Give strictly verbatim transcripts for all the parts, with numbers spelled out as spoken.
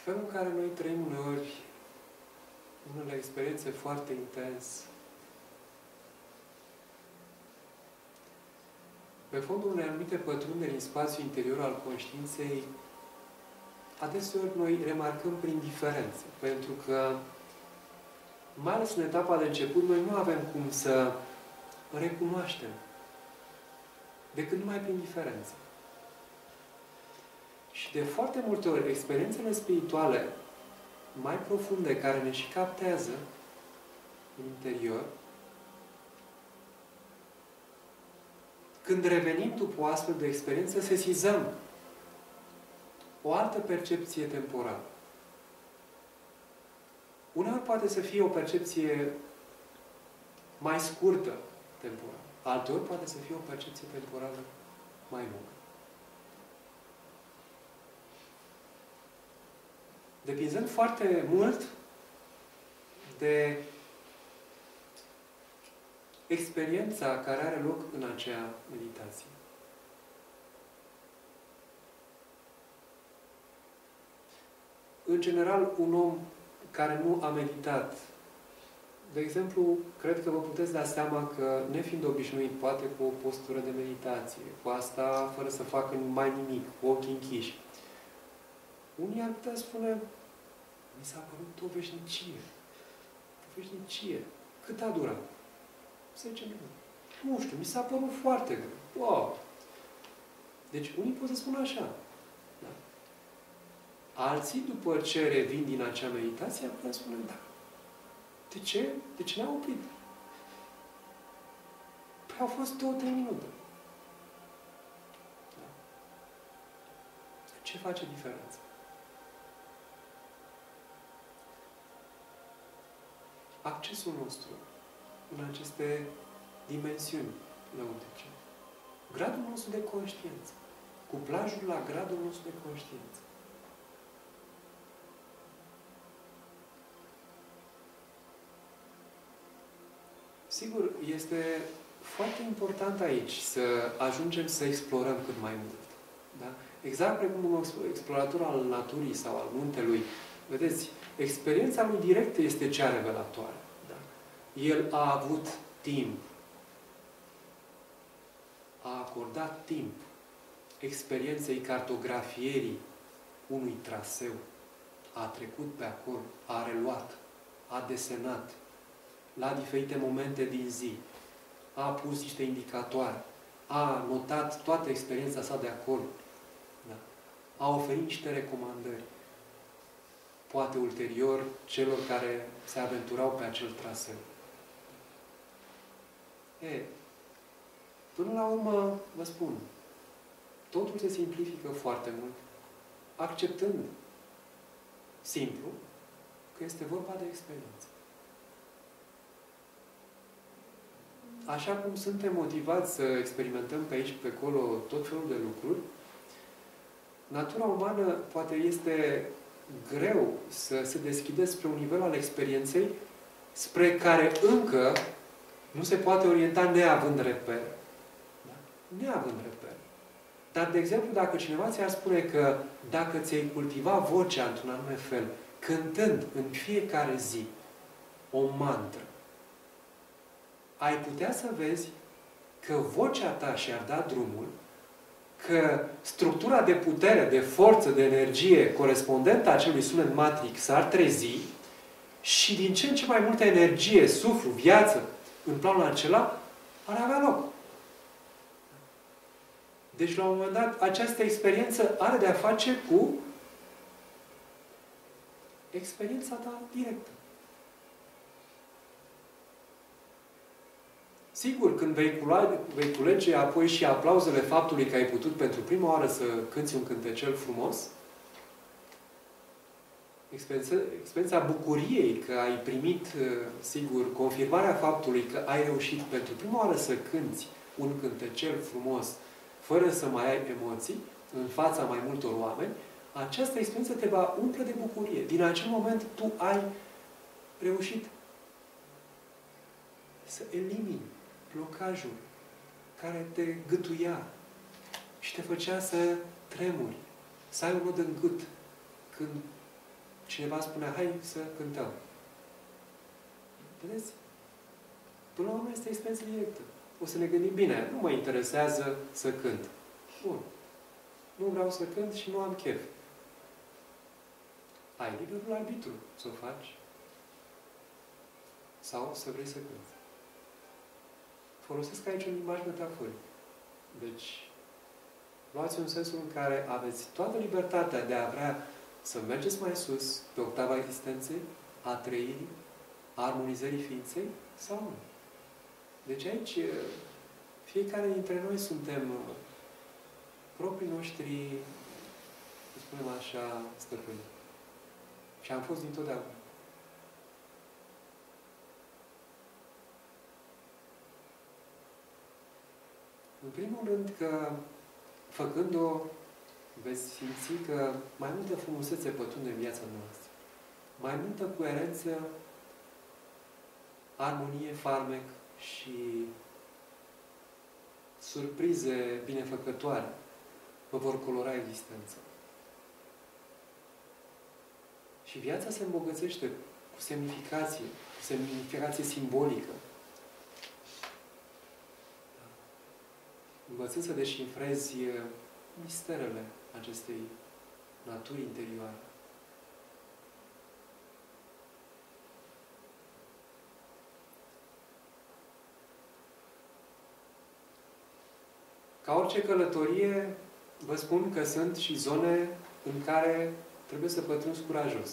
felul în care noi trăim uneori unele experiențe foarte intens, pe fondul unei anumite pătrunderi în spațiul interior al conștiinței, adeseori noi remarcăm prin diferențe. Pentru că, mai ales în etapa de început, noi nu avem cum să recunoaștem decât numai prin diferențe. Și de foarte multe ori, experiențele spirituale mai profunde, care ne și captează în interior, când revenim după o astfel de experiență, sesizăm o altă percepție temporală. Uneori poate să fie o percepție mai scurtă temporală. Alteori poate să fie o percepție temporală mai lungă. Depinzând foarte mult de experiența care are loc în acea meditație. În general, un om care nu a meditat, de exemplu, cred că vă puteți da seama că, nefiind obișnuit, poate cu o postură de meditație, cu asta fără să facă mai nimic, cu ochii închiși, unii ar putea spune, mi s-a părut o veșnicie. O veșnicie. Cât a durat? zece minute. Nu știu, mi s-a părut foarte greu. Wow! Deci, unii pot să spună așa. Da. Alții, după ce revin din acea meditație, ar putea spune, da. De ce? De ce ne-a oprit? Păi au fost două, trei minute. Da. Ce face diferența? Accesul nostru în aceste dimensiuni lăuntrice. Gradul nostru de conștiință. Cuplajul la gradul nostru de conștiință. Sigur, este foarte important aici să ajungem să explorăm cât mai mult. Da? Exact precum un explorator al naturii sau al muntelui. Vedeți, experiența lui directă este cea revelatoare. Da? El a avut timp. A acordat timp experienței cartografierii unui traseu. A trecut pe acolo, a reluat, a desenat la diferite momente din zi. A pus niște indicatoare. A notat toată experiența sa de acolo. Da? A oferit niște recomandări. Poate ulterior celor care se aventurau pe acel traseu. E, până la urmă, vă spun, totul se simplifică foarte mult, acceptând simplu că este vorba de experiență. Așa cum suntem motivați să experimentăm pe aici, pe acolo, tot felul de lucruri, natura umană poate este greu să se deschide spre un nivel al experienței spre care încă nu se poate orienta neavând repere. Da? Neavând repere. Dar, de exemplu, dacă cineva ți-ar spune că dacă ți-ai cultiva vocea într-un anume fel, cântând în fiecare zi o mantră, ai putea să vezi că vocea ta și-ar da drumul, că structura de putere, de forță, de energie corespondentă acelui sunet matric s-ar trezi și din ce în ce mai multă energie, suflu, viață în planul acela ar avea loc. Deci, la un moment dat, această experiență are de a face cu experiența ta directă. Sigur, când vei, cula, vei culege apoi și aplauzele faptului că ai putut pentru prima oară să cânți un cântecel frumos, experiența, experiența bucuriei că ai primit, sigur, confirmarea faptului că ai reușit pentru prima oară să cânți un cântecel frumos, fără să mai ai emoții, în fața mai multor oameni, această experiență te va umple de bucurie. Din acel moment tu ai reușit să elimini blocajul care te gâtuia și te făcea să tremuri, să ai un nod în gât când cineva spunea, hai să cântăm. Vedeți? Până la urmă este experiență directă. O să ne gândim, bine, nu mă interesează să cânt. Bun. Nu vreau să cânt și nu am chef. Ai liberul arbitru să o faci. Sau să vrei să cânti. Folosesc aici un limbaj metaforic. Deci, luați în sensul în care aveți toată libertatea de a vrea să mergeți mai sus pe octava existenței, a trăirii, a armonizării ființei, sau nu. Deci aici, fiecare dintre noi suntem proprii noștri, să spunem așa, stăpâni. Și am fost dintotdeauna. În primul rând că, făcând-o, veți simți că mai multă frumusețe pătrunde în viața noastră. Mai multă coerență, armonie, farmec și surprize binefăcătoare vă vor colora existența. Și viața se îmbogățește cu semnificație, cu semnificație simbolică. Învățând să deșifrezi misterele acestei naturi interioare. Ca orice călătorie, vă spun că sunt și zone în care trebuie să pătrunzi curajos.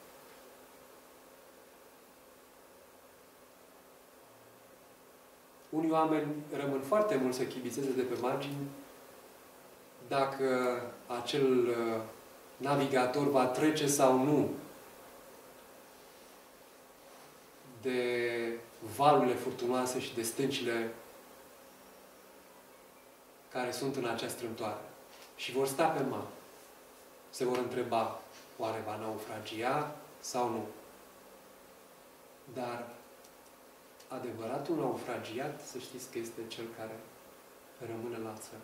Unii oameni rămân foarte mult să chibițeze de pe margini dacă acel navigator va trece sau nu de valurile furtunoase și de stâncile care sunt în acea strâmtoare. Și vor sta pe mare. Se vor întreba, oare va naufragia sau nu? Dar adevăratul naufragiat, să știți că este cel care rămâne la țărm.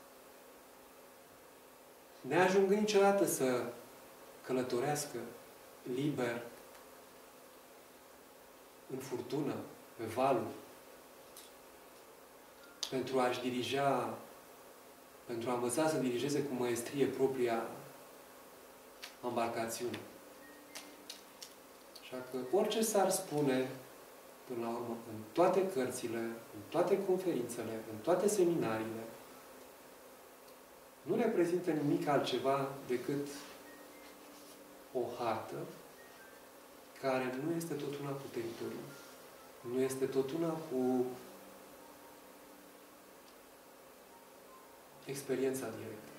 Neajungând niciodată să călătorească liber în furtună, pe valuri, pentru a-și dirija, pentru a învăța să dirigeze cu măestrie propria embarcațiune. Așa că orice s-ar spune, până la urmă, în toate cărțile, în toate conferințele, în toate seminariile, nu reprezintă nimic altceva decât o hartă care nu este tot una cu teritoriul, nu este tot una cu experiența directă.